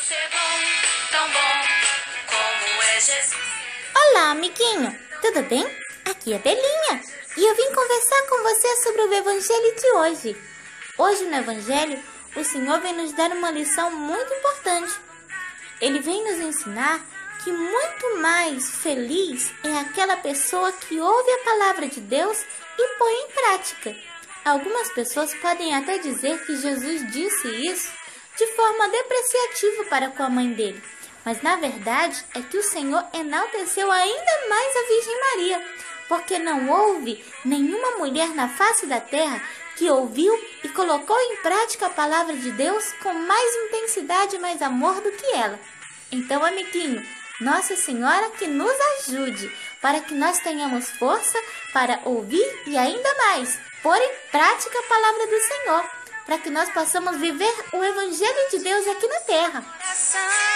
ser bom, tão bom como é Jesus. Olá, amiguinho! Tudo bem? Aqui é Belinha e eu vim conversar com você sobre o Evangelho de hoje. Hoje no Evangelho, o Senhor vem nos dar uma lição muito importante. Ele vem nos ensinar que muito mais feliz é aquela pessoa que ouve a palavra de Deus e põe em prática. Algumas pessoas podem até dizer que Jesus disse isso de forma depreciativa para com a mãe dele. Mas na verdade é que o Senhor enalteceu ainda mais a Virgem Maria, porque não houve nenhuma mulher na face da terra que ouviu e colocou em prática a palavra de Deus com mais intensidade e mais amor do que ela. Então, amiguinho, Nossa Senhora que nos ajude, para que nós tenhamos força para ouvir e ainda mais pôr em prática a palavra do Senhor, para que nós possamos viver o Evangelho de Deus aqui na terra.